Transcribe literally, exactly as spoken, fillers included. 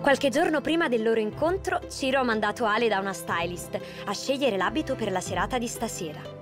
Qualche giorno prima del loro incontro, Ciro ha mandato Ale da una stylist a scegliere l'abito per la serata di stasera.